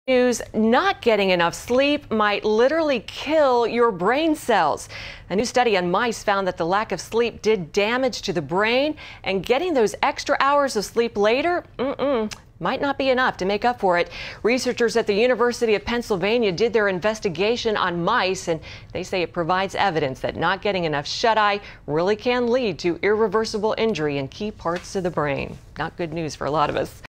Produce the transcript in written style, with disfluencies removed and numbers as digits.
News, not getting enough sleep might literally kill your brain cells. A new study on mice found that the lack of sleep did damage to the brain, and getting those extra hours of sleep later might not be enough to make up for it. Researchers at the University of Pennsylvania did their investigation on mice, and they say it provides evidence that not getting enough shut-eye really can lead to irreversible injury in key parts of the brain. Not good news for a lot of us.